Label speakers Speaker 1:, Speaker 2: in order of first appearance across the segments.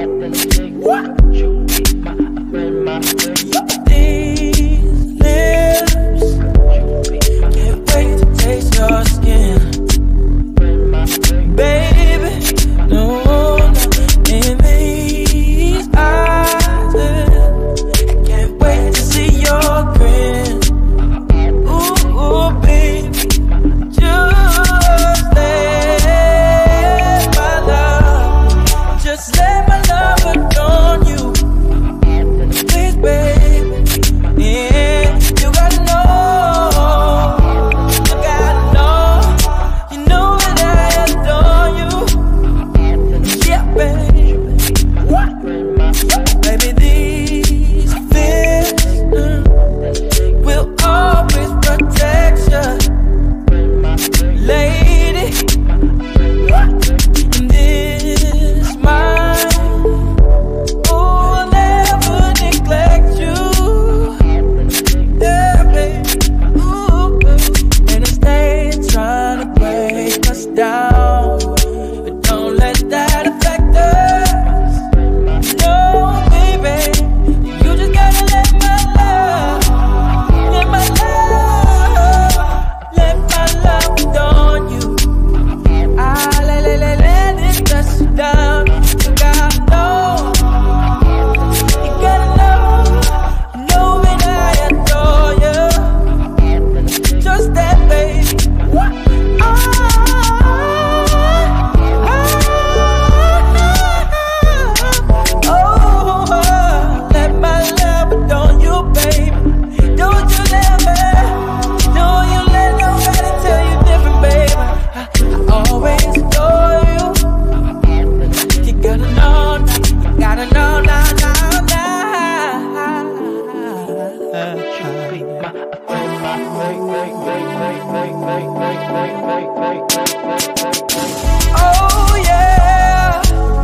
Speaker 1: Oh yeah,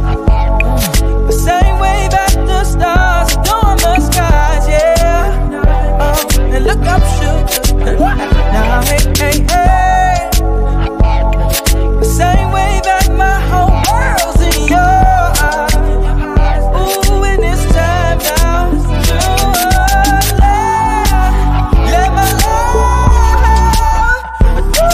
Speaker 1: the same way back the stars adorn the skies, yeah. And look up, sugar. Now hey, hey, hey. The same way back, my whole world's in your eyes. Ooh, and it's time now to let my love do.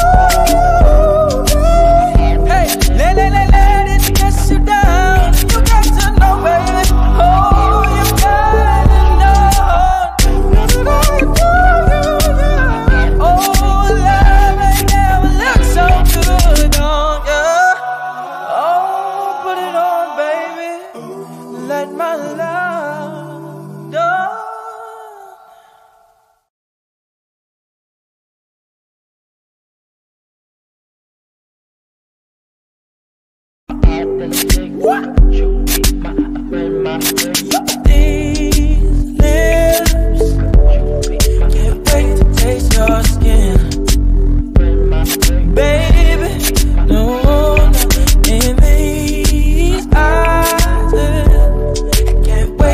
Speaker 1: Hey, let it kiss you down. You got to know, baby. Oh, you gotta know. Oh, love ain't never looked so good on ya. Oh, put it on, baby. Let my love go. These lips can't wait to taste your skin, baby. No, in these eyes, I can't wait.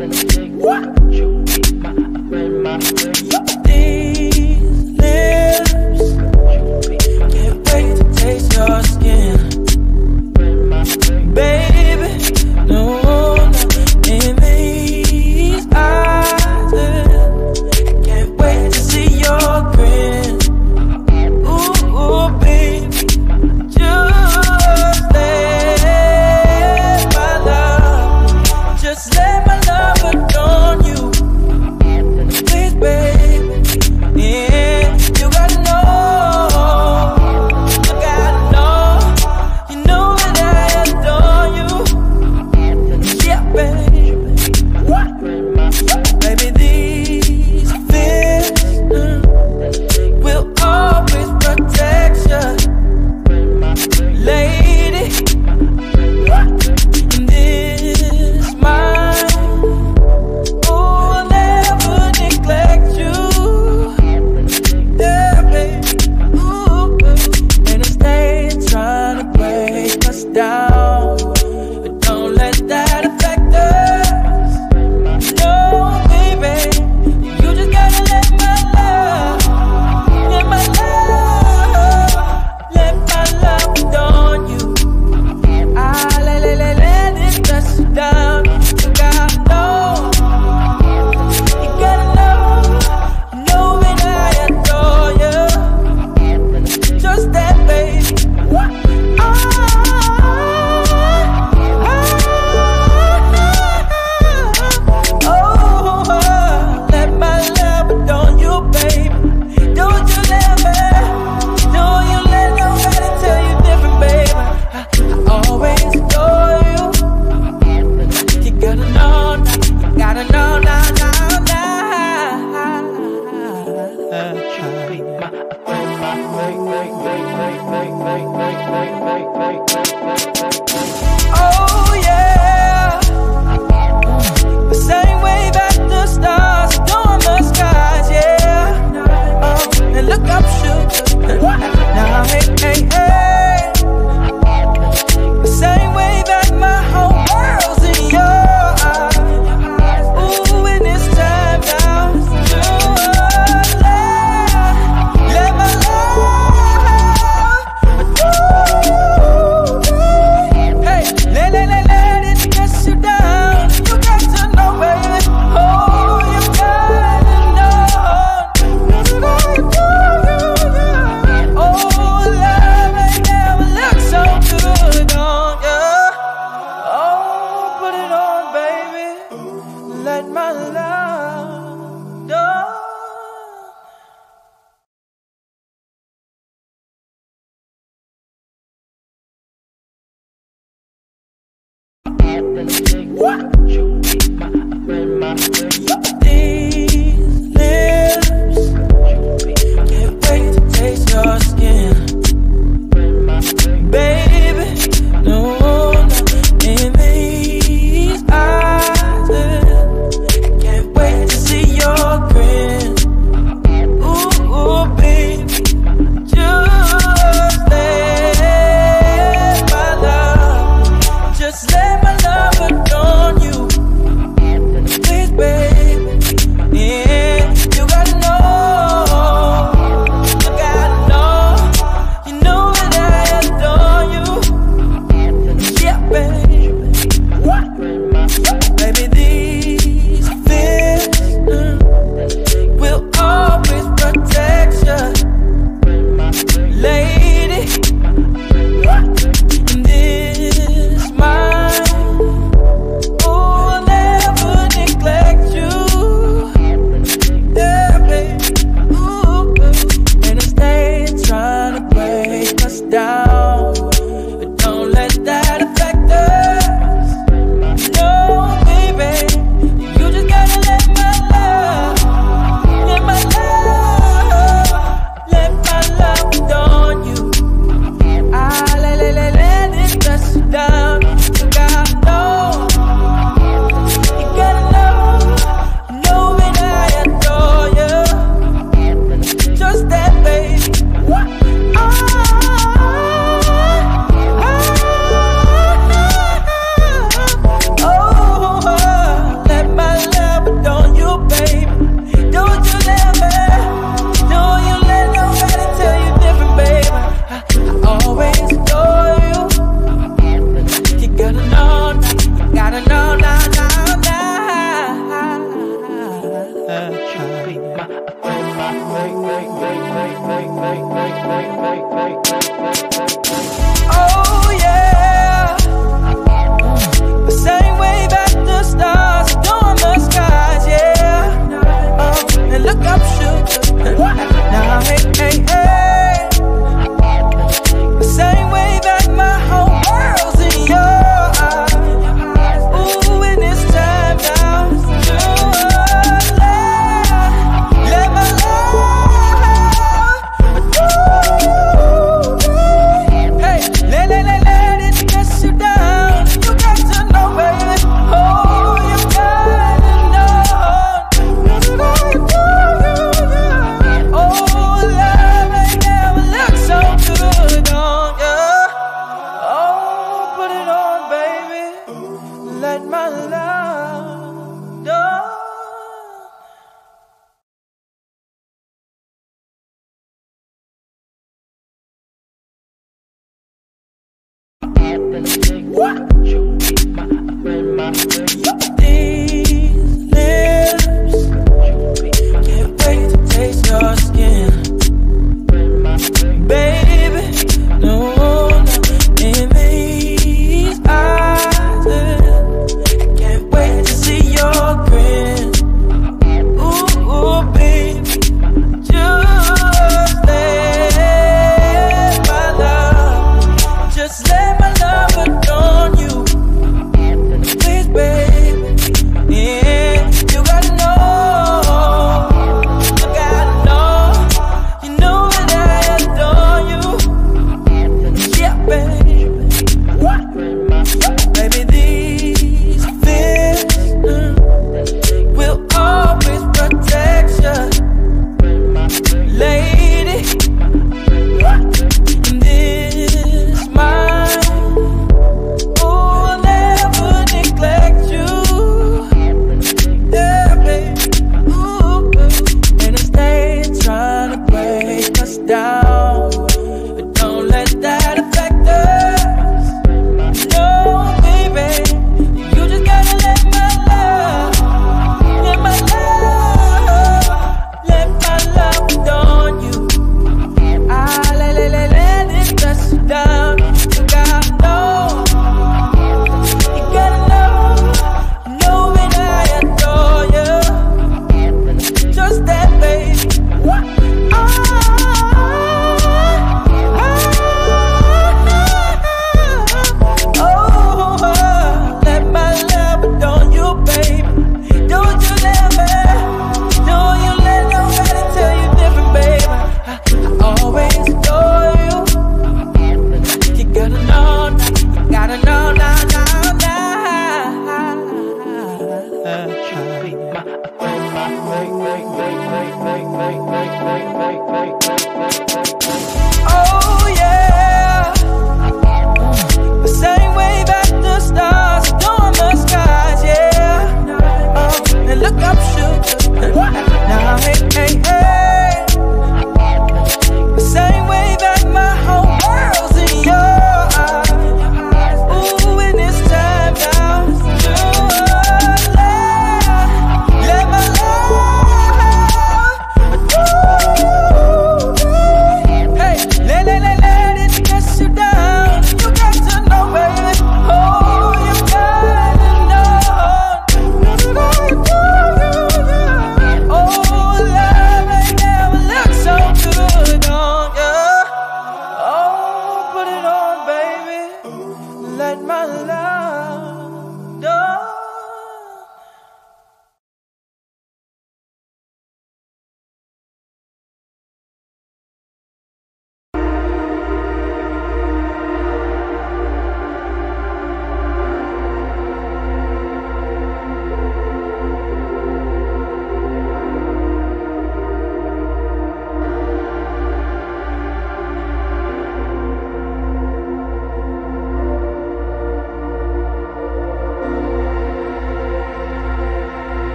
Speaker 1: Just let my love adorn you. Please, baby. Oh yeah, the same way back the stars adorn the skies, yeah. And look up, sugar. Now hey, hey, hey. The same way back, my whole world's in your eyes. Ooh, and it's time now to let my love do. Hey, let it press you down. You got to know, baby. Oh, you gotta know. Oh, love ain't never looked so good on you. Oh, put it on, baby. Let my love go. What? These lips can't wait to taste your skin, baby. No, in these eyes, I can't wait to see your grin. Ooh, baby, just let my love, just let my love adorn you. Please, baby, yeah, you gotta know, you know that I adore you. Yeah, baby, what? Baby, these fists will always protect you, lady. And this mind, oh, I'll never neglect you. Yeah, baby, ooh, and it's they trying to break us down, but don't let that affect us. No, baby, you just gotta let my love adorn you. Let it press you down. You gotta know, you gotta know, you know that I adore you. Just that, baby. What? Oh, let my love adorn you, baby. Don't you let nobody tell you different, baby. I always adore you. You gotta know now, you gotta know now. Oh yeah, the same way back the stars adorn the skies, yeah. And look up, sugar. Now hey, hey, hey. The same way back, my whole world's in your eyes. Ooh, and it's time now to let my love do. Hey, let it press you down. You got to know, baby. Oh, you gotta know. Oh, love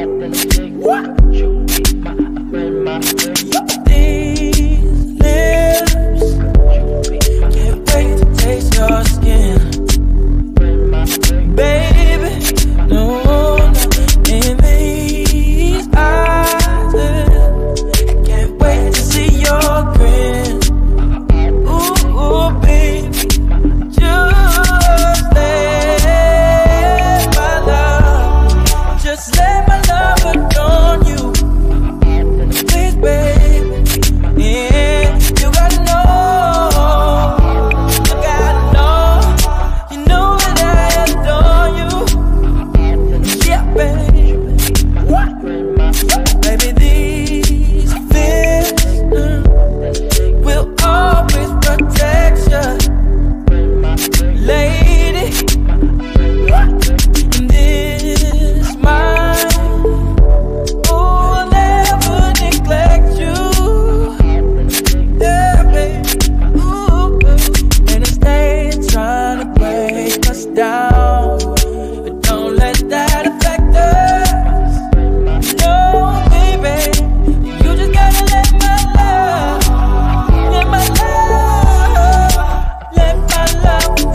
Speaker 1: These lips can't wait to taste your skin, baby. No, in these eyes, I can't wait to see your grin. Ooh, baby, just let my love adorn you, please, baby. Yeah, you gotta know, you know that I adore you. Yeah, baby. Baby, these fists will always protect you, lady. And this mind, oh, I'll never neglect you. Yeah, baby. Ooh, and it's they trying to break us down, but don't let that affect us. No, baby, you just gotta let my love